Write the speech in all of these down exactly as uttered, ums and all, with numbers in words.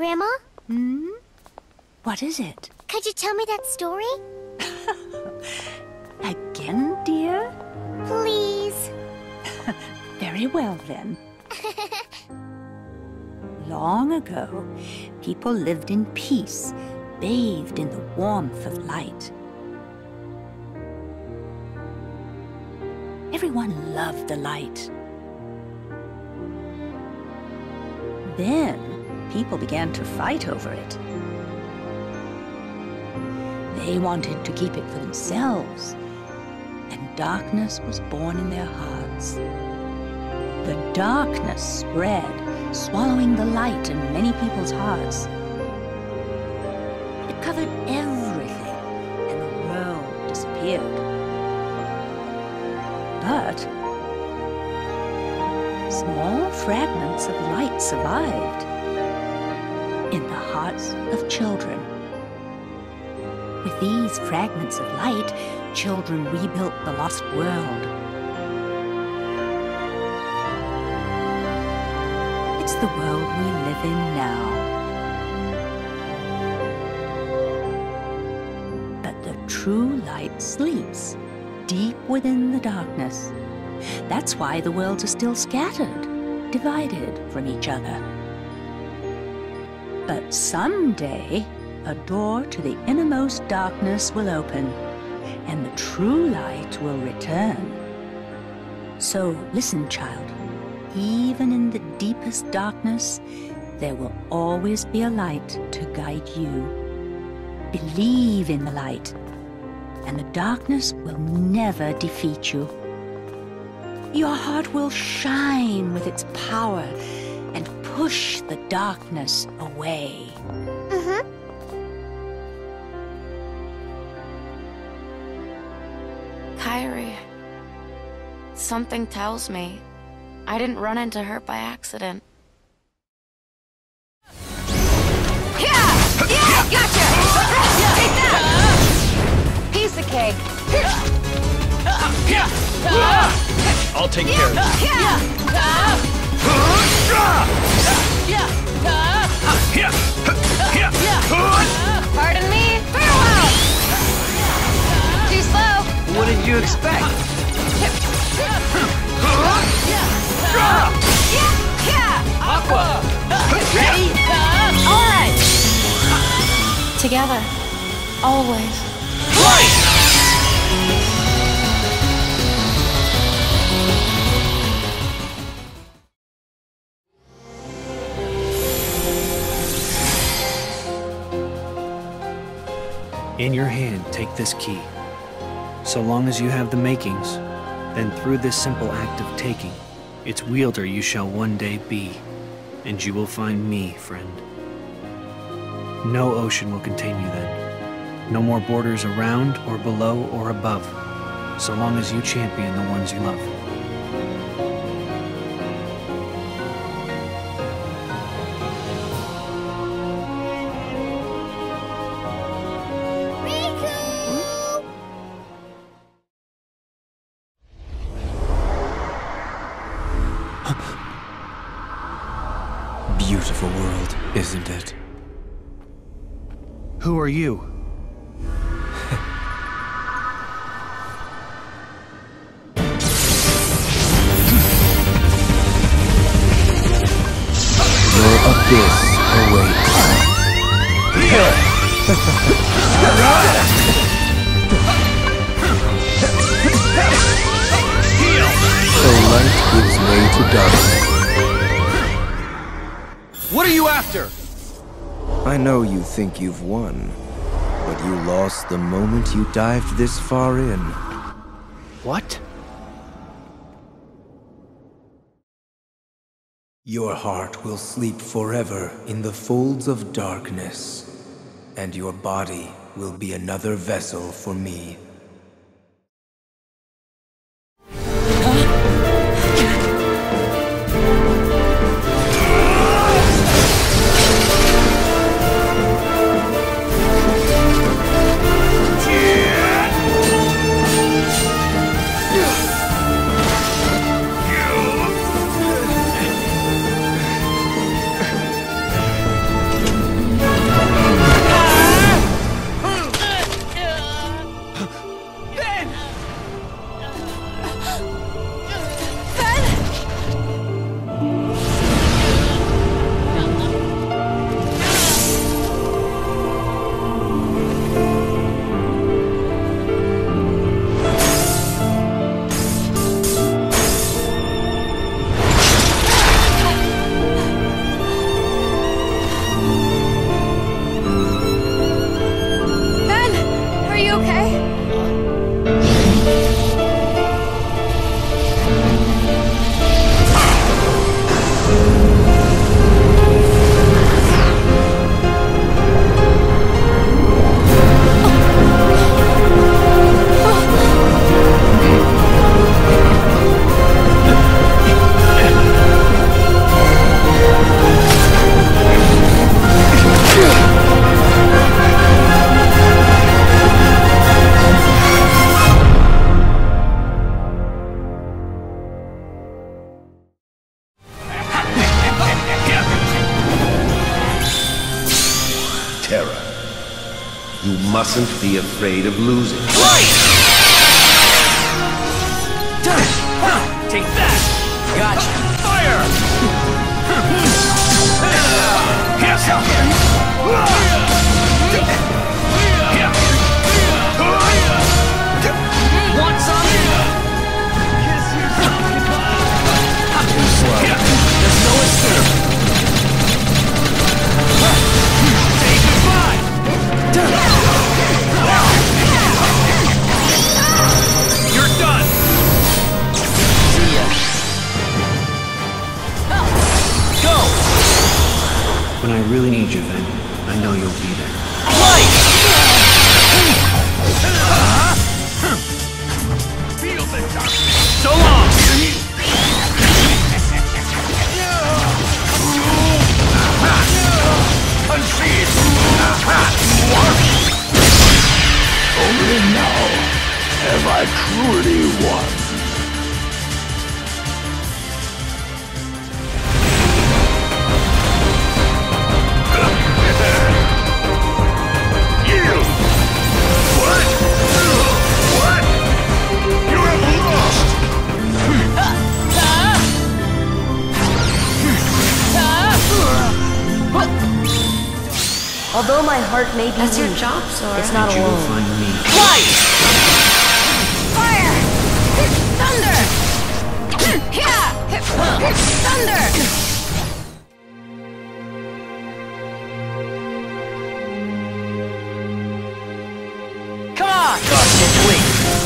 Grandma? Hmm? What is it? Could you tell me that story? Again, dear? Please. Very well, then. Long ago, people lived in peace, bathed in the warmth of light. Everyone loved the light. Then, people began to fight over it. They wanted to keep it for themselves, and darkness was born in their hearts. The darkness spread, swallowing the light in many people's hearts. It covered everything, and the world disappeared. But small fragments of light survived in the hearts of children. With these fragments of light, children rebuilt the lost world. It's the world we live in now. But the true light sleeps deep within the darkness. That's why the worlds are still scattered, divided from each other. But someday, a door to the innermost darkness will open, and the true light will return. So listen, child. Even in the deepest darkness, there will always be a light to guide you. Believe in the light, and the darkness will never defeat you. Your heart will shine with its power and push the darkness away. Mm-hmm. Kyrie, something tells me I didn't run into her by accident. Yeah! Yeah! Gotcha! Take that! Piece of cake. I'll take care of it. Pardon me? Farewell! Too slow. What did you expect? Aqua! Ready? All right. Together. Always. Right! In your hand, take this key. So long as you have the makings, then through this simple act of taking, its wielder you shall one day be, and you will find me, friend. No ocean will contain you then. No more borders around or below or above, so long as you champion the ones you love. Beautiful world, isn't it? Who are you? Your abyss awaits. So light gives way to darkness. What are you after? I know you think you've won, but you lost the moment you dived this far in. What? Your heart will sleep forever in the folds of darkness, and your body will be another vessel for me. You mustn't be afraid of losing. Light! Take that! Gotcha! Fire! Want some? Too slow. There's no escape. Say goodbye! You're done! See ya. Go! When I really need you, Ben, I know you'll be there. Light! Feel the darkness. So long! Concede! Only now have I truly won. You! What? What? You have lost! Although my heart may be That's your weak, job, Sora. it's not You will alone. find me. Light! Fire! Thunder! Yeah! Thunder! Come on! Wait.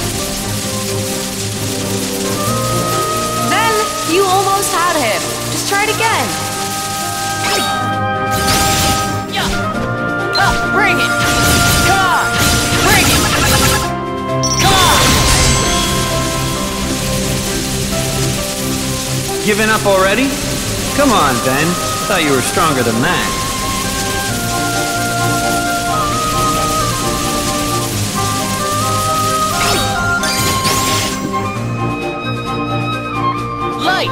Then, you almost had him. Just try it again. Oh, bring it! Come on! Bring it! Come on! Giving up already? Come on, Ben. I thought you were stronger than that. Light!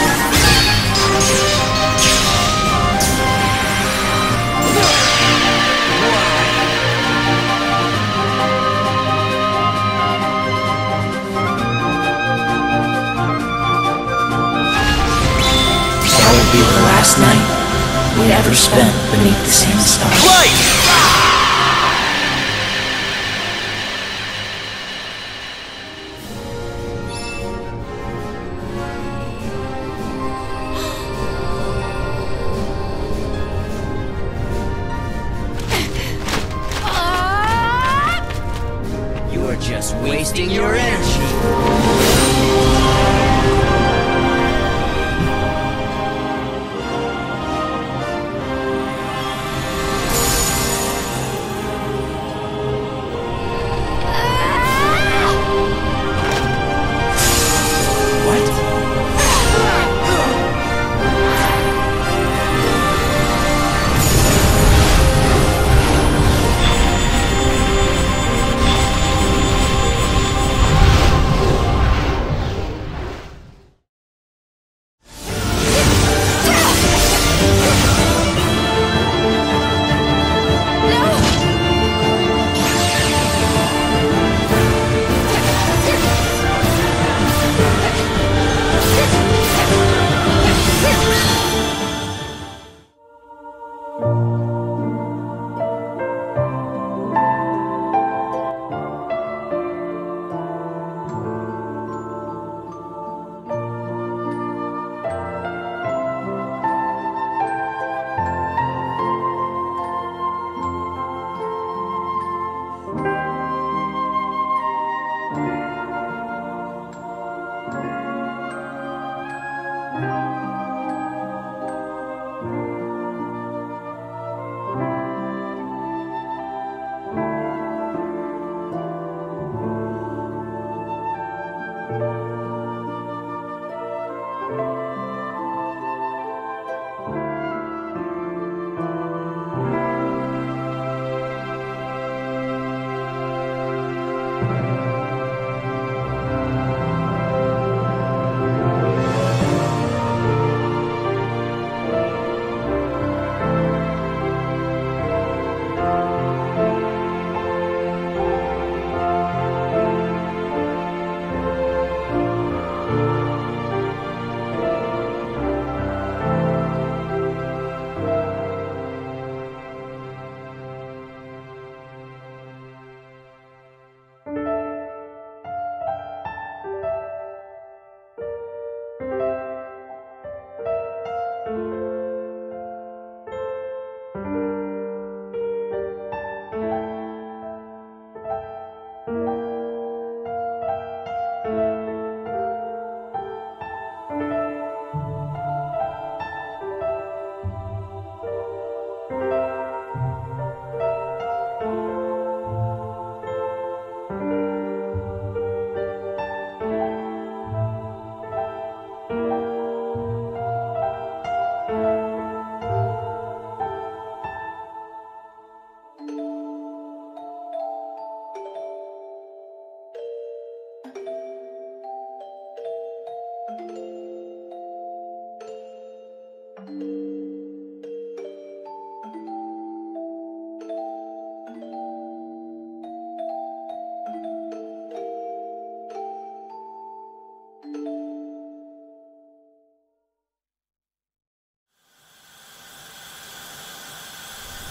That would be the last night we ever spent beneath the same stars. Light! You are just wasting your energy.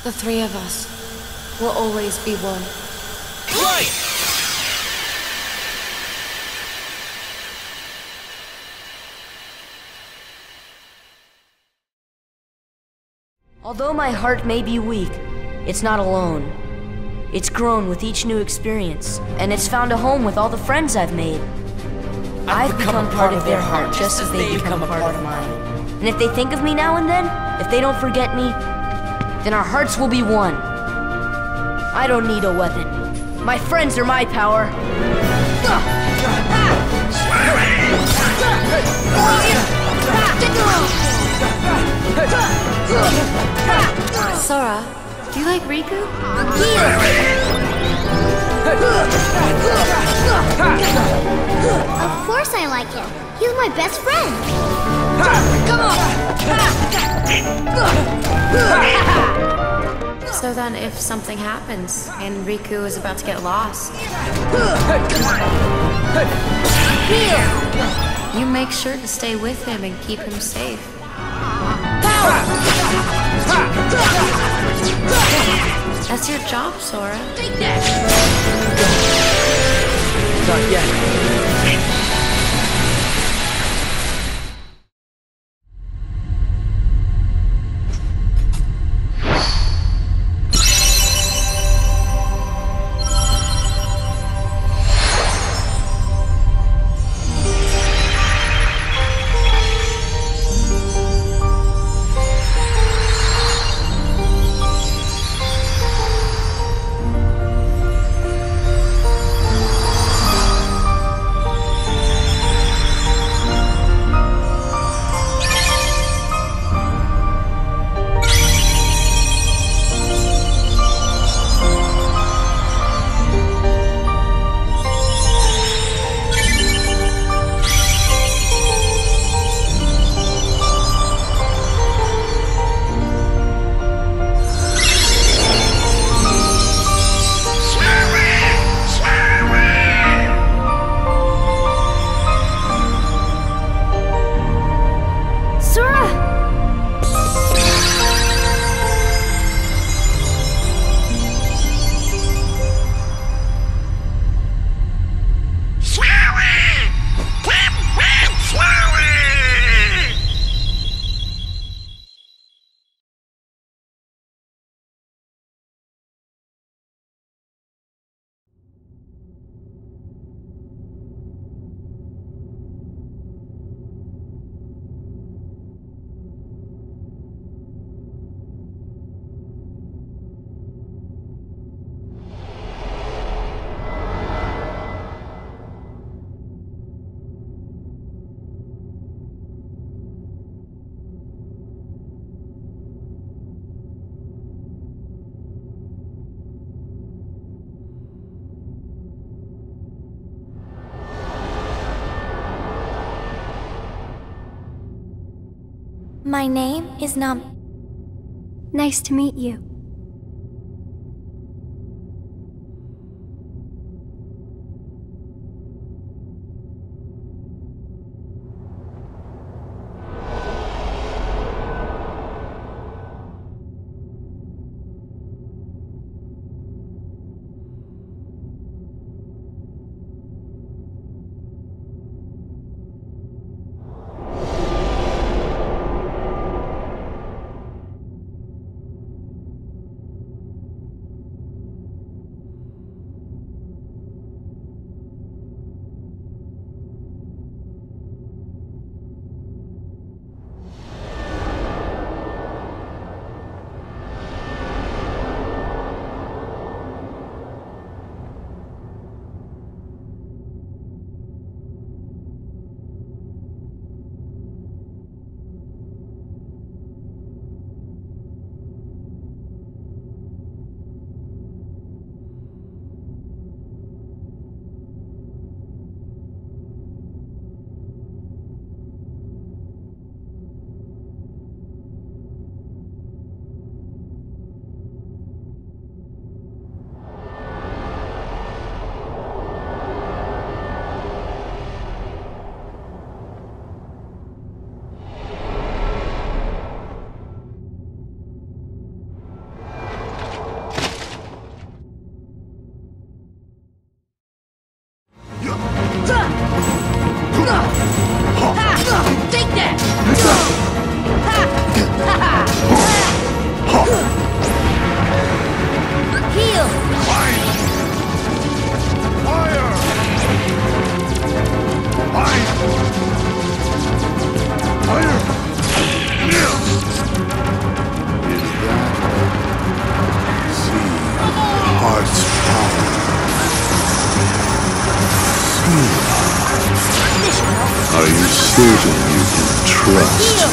The three of us will always be one. Right! Although my heart may be weak, it's not alone. It's grown with each new experience, and it's found a home with all the friends I've made. I've, I've become, become part of their heart just as they become a part of mine. And if they think of me now and then, if they don't forget me, then our hearts will be one. I don't need a weapon. My friends are my power. Sora, do you like Riku? Of course I like him. He's my best friend. So then if something happens and Riku is about to get lost, you make sure to stay with him and keep him safe. That's your job, Sora. Take that! Not yet. My name is Nami. Nice to meet you. decision you can trust.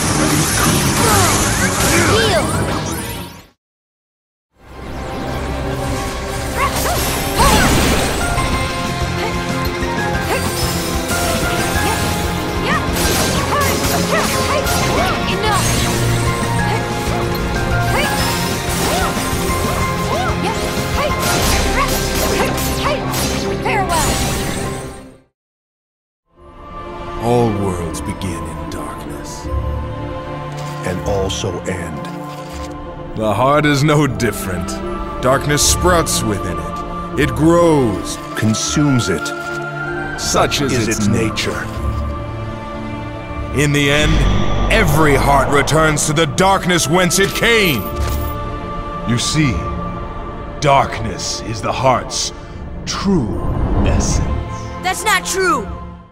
All worlds begin in darkness, and also end. The heart is no different. Darkness sprouts within it. It grows, consumes it. Such is its nature. In the end, every heart returns to the darkness whence it came. You see, darkness is the heart's true essence. That's not true!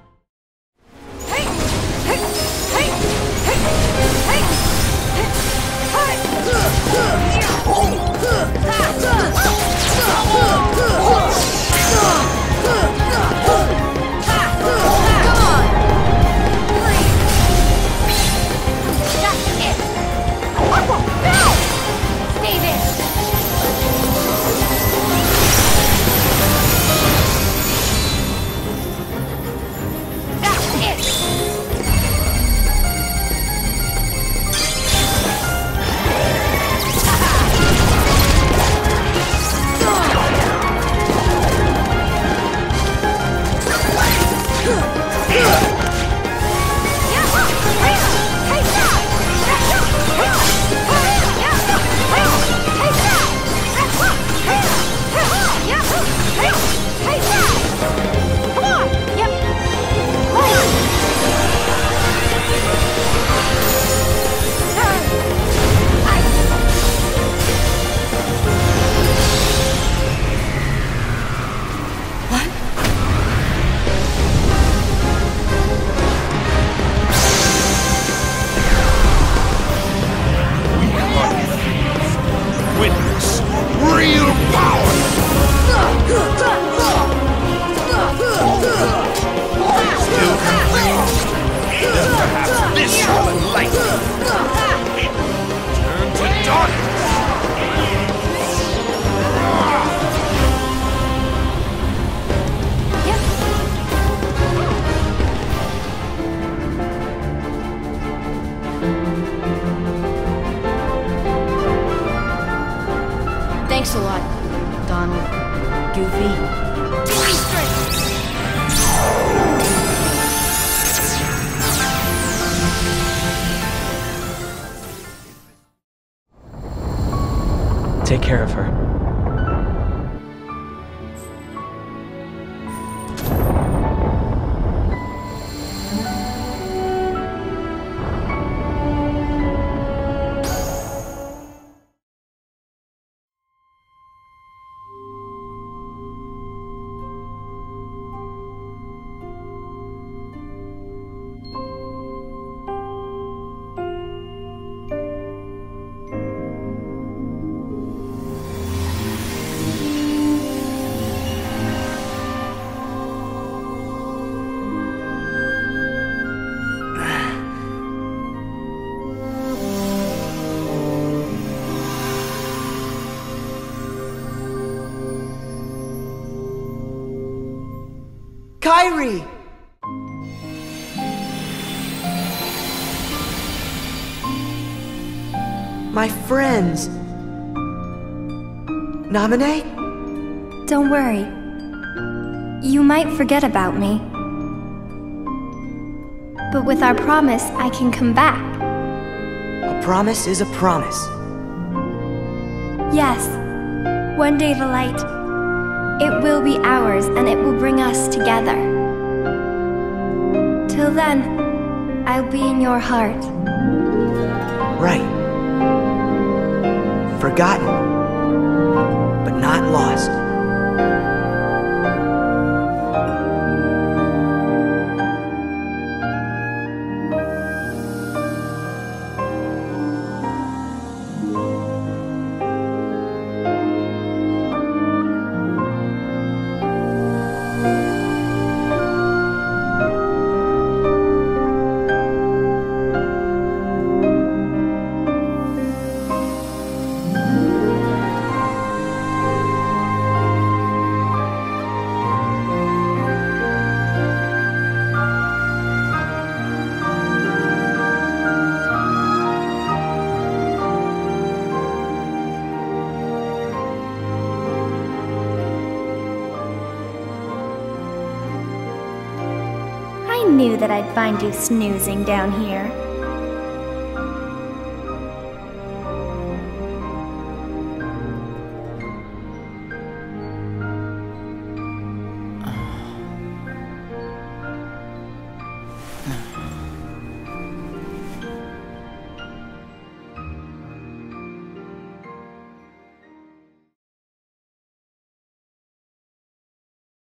Thanks a lot, Donald. Goofy. Take care of her. Kairi! My friends. Nominate? Don't worry. You might forget about me. But with our promise, I can come back. A promise is a promise. Yes. One day the light, it will be ours and it will bring us together. Till then, I'll be in your heart. Right. Forgotten, but not lost. knew that I'd find you snoozing down here.